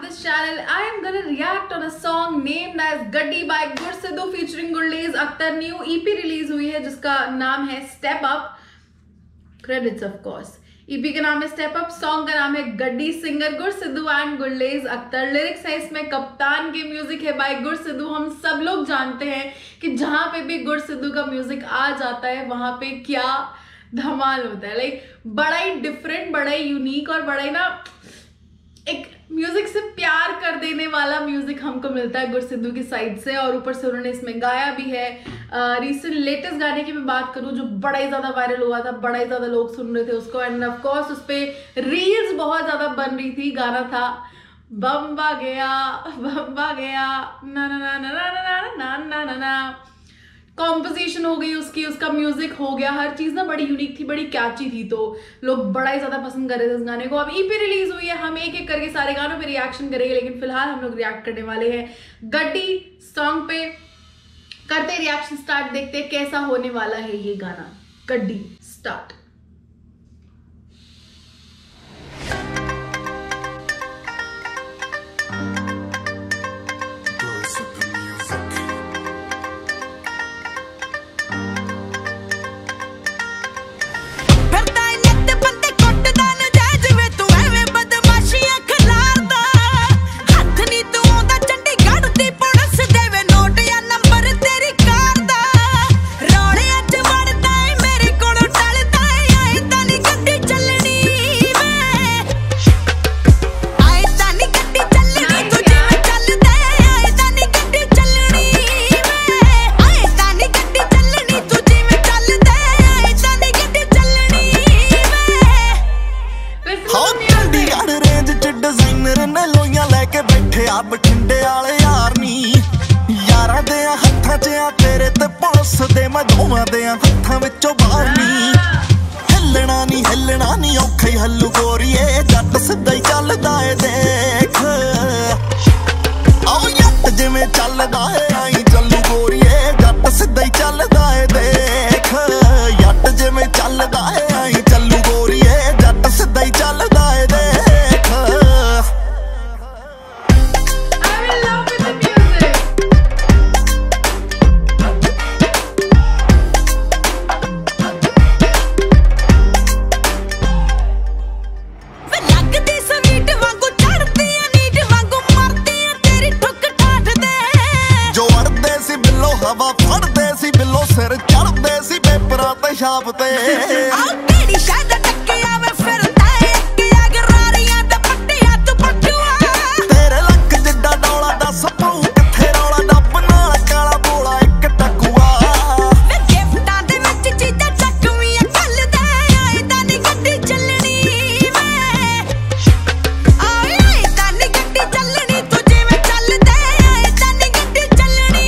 this channel, I am gonna react on a song named as Gaddi by Gursidhu featuring Gurlez Akhtar. New EP release हुई है जिसका नाम है Step Up. Credits of course. EP का नाम है Step Up, song का नाम है Gaddi, singer Gursidhu and Gurlez Akhtar. Lyrics है इसमें कप्तान के, म्यूजिक है बाय गुरसिद्धू. हम सब लोग जानते हैं कि जहां पे भी गुरसिद्धू का म्यूजिक आ जाता है वहां पे क्या धमाल होता है. लाइक बड़ा ही डिफरेंट, बड़ा ही यूनिक और बड़ा ही ना एक म्यूजिक से प्यार कर देने वाला म्यूजिक हमको मिलता है गुरसिद्धू की साइड से. और ऊपर से उन्होंने इसमें गाया भी है. रिसेंट लेटेस्ट गाने की मैं बात करूं जो बड़ा ही ज्यादा वायरल हुआ था, बड़ा ही ज्यादा लोग सुन रहे थे उसको, एंड ऑफ कोर्स उस पे रील्स बहुत ज्यादा बन रही थी. गाना था बम्बा गया ना ना ना ना ना ना ना ना ना ना. कॉम्पोजिशन हो गई उसकी, उसका म्यूजिक हो गया, हर चीज ना बड़ी यूनिक थी, बड़ी कैची थी, तो लोग बड़ा ही ज्यादा पसंद कर रहे थे इस गाने को. अब EP रिलीज हुई है, हम एक एक करके सारे गानों पे रिएक्शन करेंगे, लेकिन फिलहाल हम लोग रिएक्ट करने वाले हैं गड्डी सॉन्ग पे. करते रिएक्शन स्टार्ट, देखते हैं कैसा होने वाला है ये गाना. गड्डी स्टार्ट. बठिंडे वाले यार नी यारां दे हत्थां च आ तेरे ते पुलिस दे मैं दोवां दे हत्थां विचों बाहर नी. हिलना नी औखा ही हल्लू गोरीए, जट सिद्धा ही चलदा ए देख. आओ जट जिवें चलदा ए आई चलू गोरीए, जट सिद्धा ही चलदा ए देख. जट जिवें चलदा ए आई चलू गोरीए, जट सिद्धा ही चलदा ए देख. हवा फड़दे सी बिलो, सिर चढ़दे सी पेपरां ते छाप ते. तेरे लक जिड्डा डोला दस पाऊं किथे रौला, डब नाल काला बोला एक टकुआ. गिफ्टां दे विच चीजां चकवीआं घल्लदे, आए तां नी गड्डी चलनी वे. आए तां नी गड्डी चलनी, तू जिवें चलदे आए तां नी गड्डी चलनी.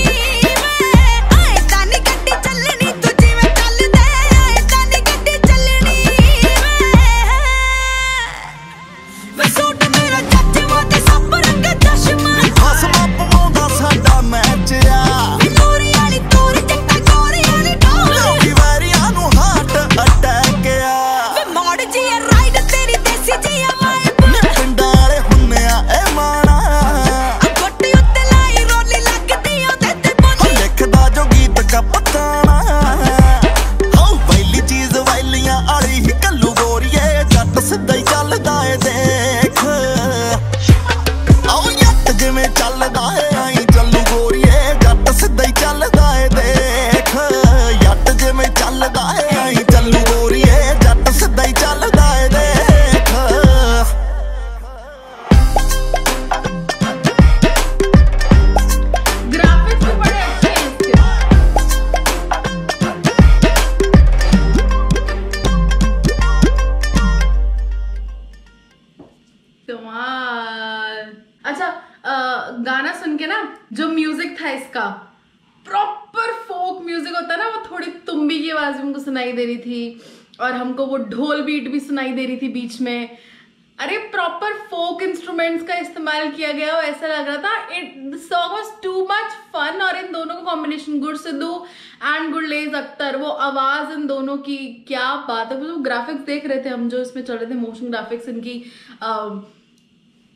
अच्छा, गाना सुन के ना जो म्यूजिक था इसका प्रॉपर फोक म्यूजिक होता है ना, वो थोड़ी तुम्बी की आवाज भी हमको सुनाई दे रही थी और हमको वो ढोल बीट भी सुनाई दे रही थी बीच में. अरे प्रॉपर फोक इंस्ट्रूमेंट्स का इस्तेमाल किया गया, ऐसा लग रहा था. The song was too much fun. और इन दोनों का कॉम्बिनेशन गुरसिद्धू एंड गुरलेज अख्तर, वो आवाज इन दोनों की क्या बात है. वो ग्राफिक्स देख रहे थे हम जो इसमें चल रहे थे, मोशन ग्राफिक्स इनकी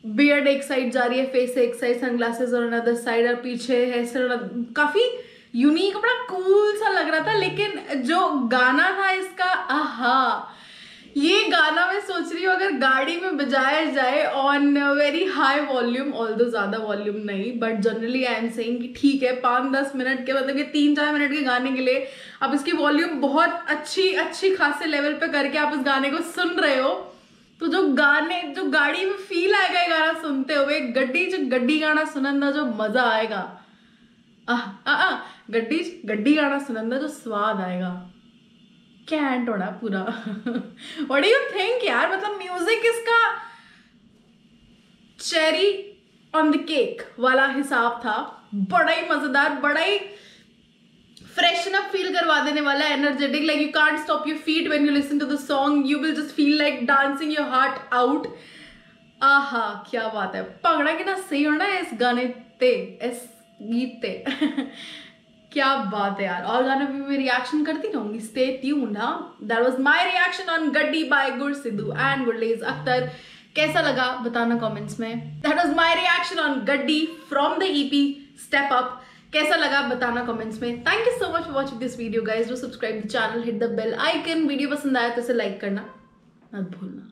बियर्ड एक साइड जा रही है, फेस एक साइड, सनग्लासेस और अनदर साइड, और पीछे है काफी यूनिक, बड़ा कूल सा लग रहा था। लेकिन जो गाना था इसका, आहा, ये गाना मैं सोच रही हूँ अगर गाड़ी में बजाया जाए on very high volume, although ज्यादा वॉल्यूम नहीं, but generally I am saying कि ठीक है 5-10 मिनट के, मतलब ये 3-4 मिनट के गाने के लिए आप इसकी वॉल्यूम बहुत अच्छी खासे लेवल पे करके आप इस गाने को सुन रहे हो, तो जो गाड़ी में फील आएगा ये गाना सुनते हुए, गड्डी गाना सुनंदा जो मजा आएगा, गड्डी गाना सुनंदा जो स्वाद आएगा, कैंट होना पूरा। व्हाट डू यू थिंक यार, मतलब म्यूजिक इसका चेरी ऑन द केक वाला हिसाब था, बड़ा ही मजेदार, बड़ा ही फ्रेशन अप फील करवा देने वाला, energetic, like you can't stop your feet when you listen to the song, you will just feel like dancing your heart out. आहा, क्या बात है, भंगड़ा कितना सही होना है इस गाने ते, इस गीत ते। क्या बात है यार, और गाना भी मैं रिएक्शन करती रहूंगी, स्टे ट्यून्ड। हाँ, that was my reaction on Gaddi by Gursidhu and Gurlez Akhtar. कैसा लगा बताना कमेंट्स में। That was my reaction on Gaddi from the EP Step Up. कैसा लगा बताना कमेंट्स में। Thank you so much for watching this video guys. Do subscribe the channel, hit the bell icon. Video पसंद आया तो इसे लाइक करना मत भूलना।